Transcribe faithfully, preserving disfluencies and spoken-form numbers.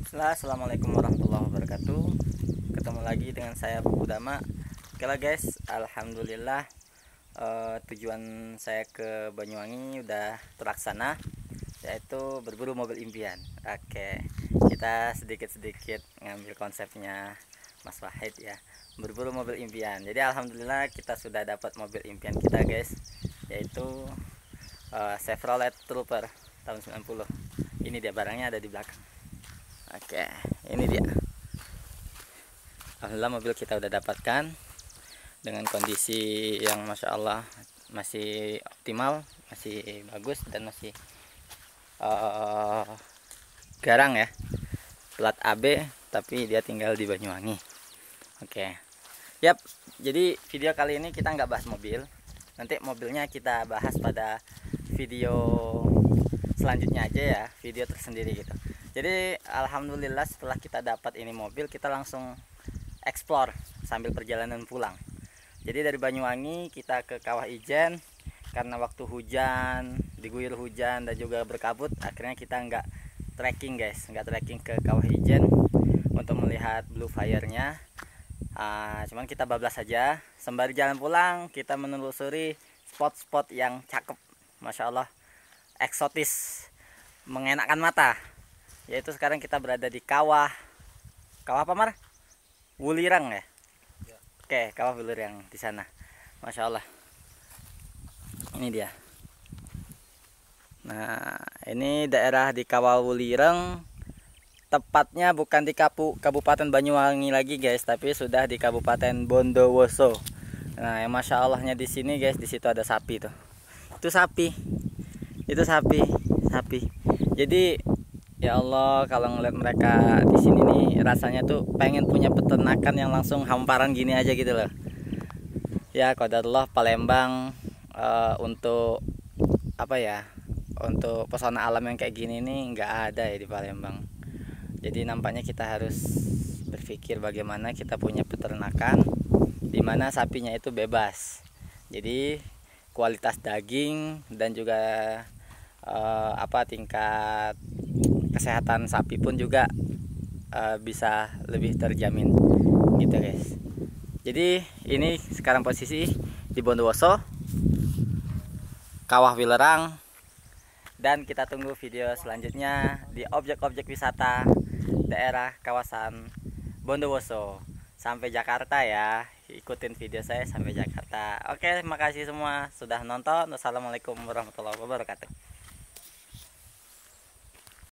Bismillah, assalamualaikum warahmatullahi wabarakatuh. Ketemu lagi dengan saya Bu Dama. Oke lah guys, alhamdulillah eh, tujuan saya ke Banyuwangi udah terlaksana, yaitu berburu mobil impian. Oke, kita sedikit-sedikit ngambil konsepnya Mas Wahid ya, berburu mobil impian. Jadi alhamdulillah kita sudah dapat mobil impian kita guys, yaitu eh, Chevrolet Trooper tahun sembilan puluh. Ini dia barangnya, ada di belakang. Oke, ini dia. Alhamdulillah mobil kita udah dapatkan dengan kondisi yang masya Allah masih optimal, masih bagus dan masih uh, garang ya. Plat A B tapi dia tinggal di Banyuwangi. Oke, yap. Jadi video kali ini kita nggak bahas mobil. Nanti mobilnya kita bahas pada video selanjutnya aja ya, video tersendiri gitu. Jadi alhamdulillah setelah kita dapat ini mobil, kita langsung explore sambil perjalanan pulang. Jadi dari Banyuwangi kita ke Kawah Ijen, karena waktu hujan, diguyur hujan dan juga berkabut, akhirnya kita nggak trekking guys, nggak trekking ke Kawah Ijen untuk melihat blue fire-nya. Uh, cuman kita bablas saja. Sembari jalan pulang kita menelusuri spot-spot yang cakep, masya Allah, eksotis, mengenakkan mata. Yaitu sekarang kita berada di kawah kawah apa Mar? Wulirang ya? Ya. Oke, kawah Wulirang di sana. Masya Allah. Ini dia. Nah, ini daerah di kawah Wulirang. Tepatnya bukan di Kapu, Kabupaten Banyuwangi lagi guys, tapi sudah di Kabupaten Bondowoso. Nah, yang masya Allahnya di sini guys, di situ ada sapi tuh. Itu sapi. Itu sapi, sapi. Jadi ya Allah, kalau ngeliat mereka di sini nih rasanya tuh pengen punya peternakan yang langsung hamparan gini aja gitu loh. Ya qadarullah Palembang uh, untuk apa ya? Untuk pesona alam yang kayak gini nih nggak ada ya di Palembang. Jadi nampaknya kita harus berpikir bagaimana kita punya peternakan di mana sapinya itu bebas. Jadi kualitas daging dan juga uh, apa tingkat kesehatan sapi pun juga uh, bisa lebih terjamin gitu guys. Jadi ini sekarang posisi di Bondowoso, Kawah Wulirang, dan kita tunggu video selanjutnya di objek-objek wisata daerah kawasan Bondowoso. Sampai Jakarta ya, ikutin video saya sampai Jakarta. Oke, terima kasih semua sudah nonton. Wassalamualaikum warahmatullahi wabarakatuh.